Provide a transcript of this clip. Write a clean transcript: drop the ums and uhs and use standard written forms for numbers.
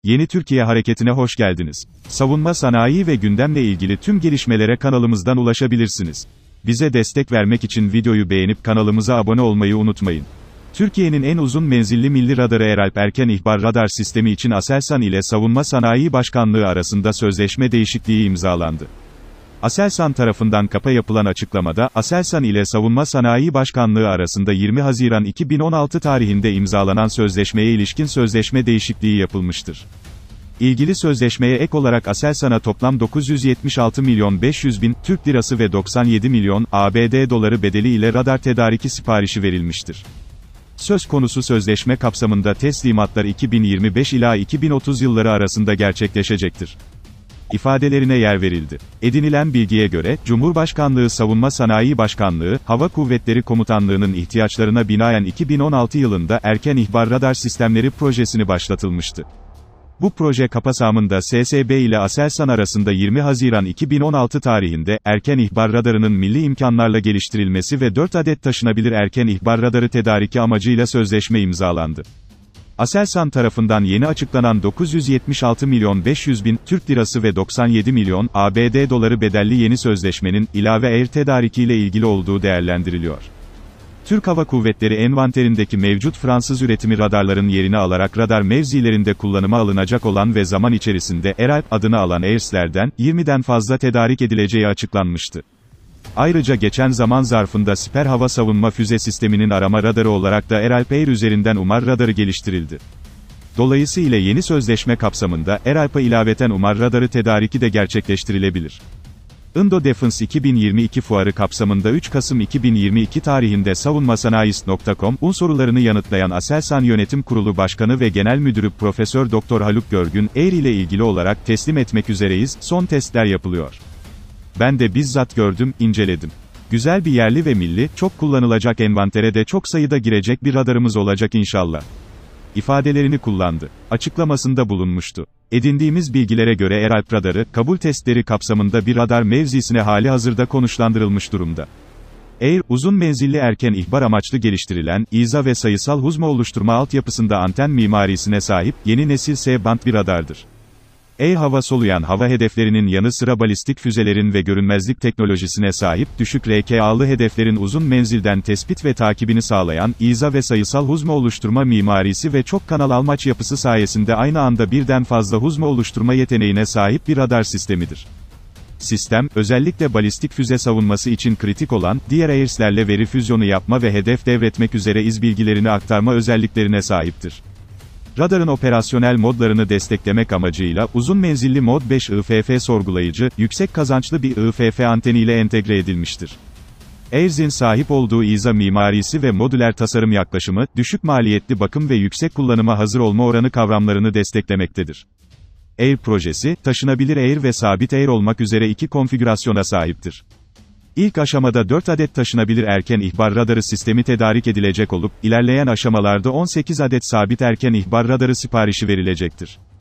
Yeni Türkiye Hareketi'ne hoş geldiniz. Savunma sanayi ve gündemle ilgili tüm gelişmelere kanalımızdan ulaşabilirsiniz. Bize destek vermek için videoyu beğenip kanalımıza abone olmayı unutmayın. Türkiye'nin en uzun menzilli milli radarı ERALP Erken İhbar Radar Sistemi için Aselsan ile Savunma Sanayi Başkanlığı arasında sözleşme değişikliği imzalandı. Aselsan tarafından KAP'a yapılan açıklamada, Aselsan ile Savunma Sanayi Başkanlığı arasında 20 Haziran 2016 tarihinde imzalanan sözleşmeye ilişkin sözleşme değişikliği yapılmıştır. İlgili sözleşmeye ek olarak Aselsan'a toplam 976.500.000 Türk Lirası ve 97 milyon ABD doları bedeli ile radar tedariki siparişi verilmiştir. Söz konusu sözleşme kapsamında teslimatlar 2025 ila 2030 yılları arasında gerçekleşecektir İfadelerine yer verildi. Edinilen bilgiye göre, Cumhurbaşkanlığı Savunma Sanayi Başkanlığı, Hava Kuvvetleri Komutanlığı'nın ihtiyaçlarına binaen 2016 yılında Erken İhbar Radar Sistemleri projesini başlatılmıştı. Bu proje kapsamında SSB ile Aselsan arasında 20 Haziran 2016 tarihinde, erken ihbar radarının milli imkanlarla geliştirilmesi ve 4 adet taşınabilir erken ihbar radarı tedariki amacıyla sözleşme imzalandı. Aselsan tarafından yeni açıklanan 976.500.000 Türk Lirası ve 97 milyon ABD doları bedelli yeni sözleşmenin, ilave air tedarikiyle ilgili olduğu değerlendiriliyor. Türk Hava Kuvvetleri envanterindeki mevcut Fransız üretimi radarların yerini alarak radar mevzilerinde kullanıma alınacak olan ve zaman içerisinde ERALP adını alan AIRS'lerden, 20'den fazla tedarik edileceği açıklanmıştı. Ayrıca geçen zaman zarfında Siper Hava Savunma Füze Sistemi'nin arama radarı olarak da ERALP AIR üzerinden UMAR radarı geliştirildi. Dolayısıyla yeni sözleşme kapsamında, ERALP'a ilaveten UMAR radarı tedariki de gerçekleştirilebilir. Indo Defense 2022 fuarı kapsamında 3 Kasım 2022 tarihinde savunmasanayist.com sorularını yanıtlayan Aselsan Yönetim Kurulu Başkanı ve Genel Müdürü Profesör Doktor Haluk Görgün, AIR ile ilgili olarak teslim etmek üzereyiz, son testler yapılıyor. Ben de bizzat gördüm, inceledim. Güzel bir yerli ve milli, çok kullanılacak envantere de çok sayıda girecek bir radarımız olacak inşallah ifadelerini kullandı. Açıklamasında bulunmuştu. Edindiğimiz bilgilere göre ERALP radarı, kabul testleri kapsamında bir radar mevzisine hali hazırda konuşlandırılmış durumda. AIR, uzun menzilli erken ihbar amaçlı geliştirilen, İZA ve sayısal huzma oluşturma altyapısında anten mimarisine sahip, yeni nesil S-band bir radardır. AIR hava soluyan hava hedeflerinin yanı sıra balistik füzelerin ve görünmezlik teknolojisine sahip, düşük RKA'lı hedeflerin uzun menzilden tespit ve takibini sağlayan, İZA ve sayısal huzma oluşturma mimarisi ve çok kanal almaç yapısı sayesinde aynı anda birden fazla huzma oluşturma yeteneğine sahip bir radar sistemidir. Sistem, özellikle balistik füze savunması için kritik olan, diğer AIRS'lerle veri füzyonu yapma ve hedef devretmek üzere iz bilgilerini aktarma özelliklerine sahiptir. Radarın operasyonel modlarını desteklemek amacıyla, uzun menzilli Mod 5 IFF sorgulayıcı, yüksek kazançlı bir IFF anteniyle entegre edilmiştir. AIRS'in sahip olduğu İZA mimarisi ve modüler tasarım yaklaşımı, düşük maliyetli bakım ve yüksek kullanıma hazır olma oranı kavramlarını desteklemektedir. AIR projesi, taşınabilir AIR ve sabit AIR olmak üzere iki konfigürasyona sahiptir. İlk aşamada 4 adet taşınabilir erken ihbar radarı sistemi tedarik edilecek olup, ilerleyen aşamalarda 18 adet sabit erken ihbar radarı siparişi verilecektir.